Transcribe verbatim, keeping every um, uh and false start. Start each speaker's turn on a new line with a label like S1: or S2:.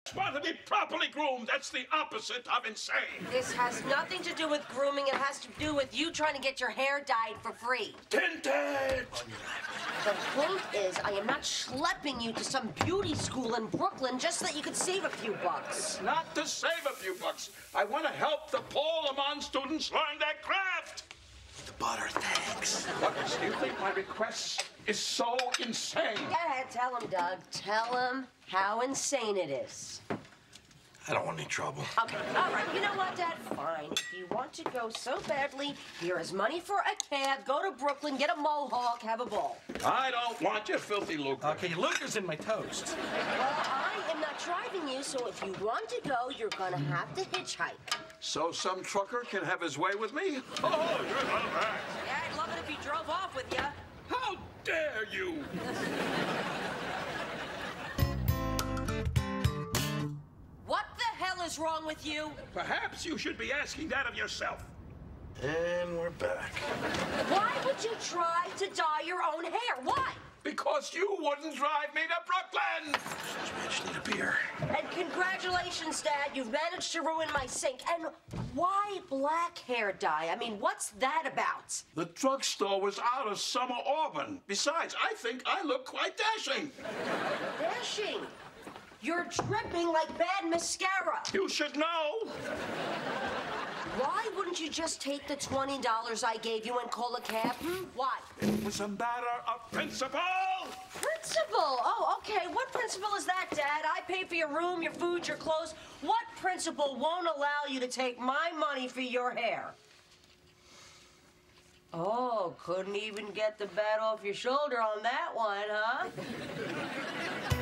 S1: Want to be properly groomed. That's the opposite of insane.
S2: This has nothing to do with grooming. It has to do with you trying to get your hair dyed for free.
S1: Tinted!
S2: The point is, I am not schlepping you to some beauty school in Brooklyn just so that you could save a few bucks.
S1: Not to save a few bucks. I want to help the Paul Lamont students learn their craft.
S3: The butter, thanks.
S1: What, do you think my request is so insane?
S2: Go ahead, tell him, Doug. Tell him how insane it is.
S3: I don't want any trouble.
S2: Okay, all right. You know what, Dad? Fine. If you want to go so badly, here is money for a cab. Go to Brooklyn, get a mohawk, have a ball.
S1: I don't want your filthy lucre.
S3: Okay, Luca's in my toast.
S2: Well, I am not driving you, so if you want to go, you're gonna have to hitchhike.
S1: So some trucker can have his way with me? Oh, you're not bad.
S2: Yeah, I'd love it if he drove off with you.
S1: How dare you?
S2: What the hell is wrong with you?
S1: Perhaps you should be asking that of yourself.
S3: And we're back.
S2: Why would you try to dye your own hair? Why?
S1: Because you wouldn't drive me to Brooklyn.
S3: I just need a beer.
S2: And congratulations, Dad. You've managed to ruin my sink. And why black hair dye? I mean, what's that about?
S1: The drugstore was out of summer Auburn. Besides, I think I look quite dashing.
S2: Dashing. You're dripping like bad mascara.
S1: You should know.
S2: Why wouldn't you just take the twenty dollars I gave you and call a cab? Hmm? Why?
S1: It was a matter of principle.
S2: Principal? Oh, okay. What principle is that, Dad? I pay for your room, your food, your clothes. What principal won't allow you to take my money for your hair? Oh, couldn't even get the bat off your shoulder on that one, huh?